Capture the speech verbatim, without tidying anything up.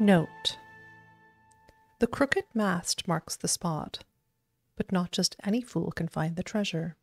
Note: the crooked mast marks the spot, but not just any fool can find the treasure.